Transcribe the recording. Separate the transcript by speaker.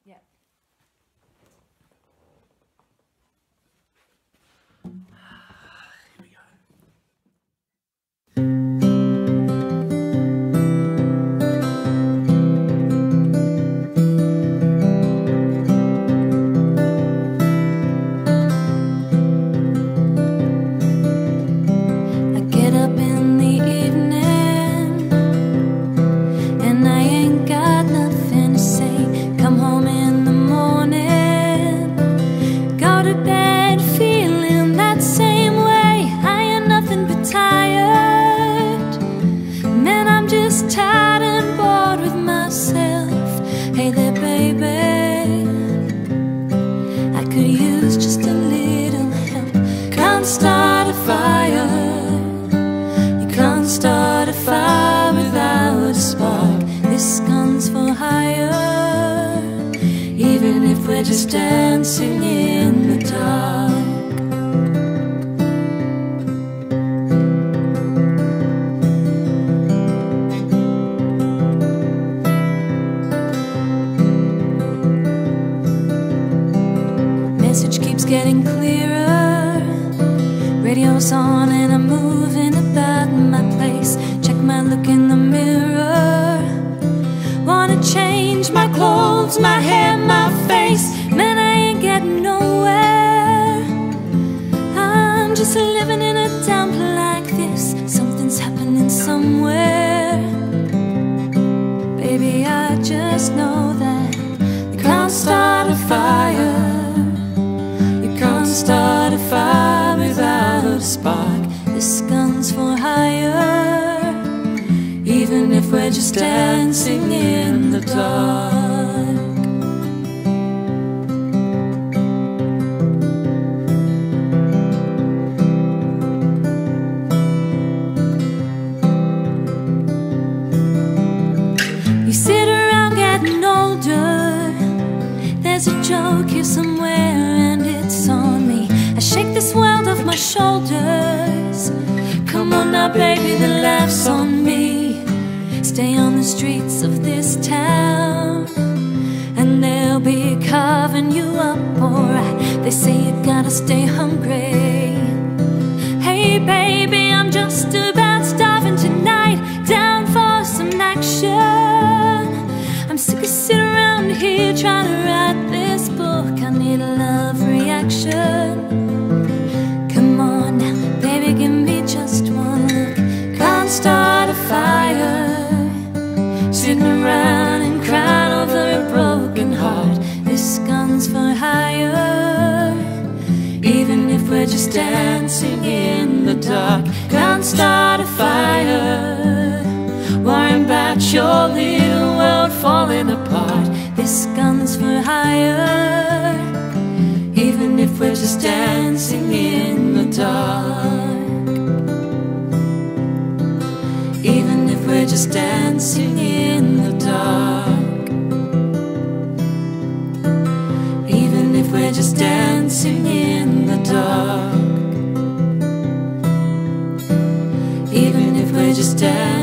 Speaker 1: Yeah.
Speaker 2: Here we go.
Speaker 1: I get up in the evening and I ain't got nothing to say. Come home in the morning, go to bed feeling that same way. I ain't nothing but tired. Man, I'm just tired and bored with myself. Hey there, baby, I could use just a little help. Can't start a fire. You can't start a fire without a spark. This gun's for hire, even if we're just dancing in the dark. Message keeps getting clearer, radio's on and I'm moving about my place. Check my look in the mirror, wanna change my clothes, my hair, my face. Man, I ain't getting nowhere. I'm just living in a dump like this. Something's happening somewhere. Baby, I just know that you can't start a fire. You can't start a fire without a spark. This gun's for hire, even if we're just dancing in the dark. You sit around getting older. There's a joke here somewhere and it's on me. I shake this world off my shoulders. Come on now, baby, the laugh's on me. Stay on the streets of this town and they'll be carving you up alright. They say you gotta stay hungry. Hey baby, I'm just about starving tonight. Down for some action. I'm sick of sitting around here trying to write this book. I need a love reaction. Come on now, baby, give me just one look. Can't start a fire, sitting around and crying over a broken heart. This gun's for hire, even if we're just dancing in the dark. Can't start a fire, worrying about your little world falling apart. This gun's for hire, even if we're just dancing in the dark. Even if we're just dancing in the dark. Even if we're just dancing in the dark. Even if we're just dancing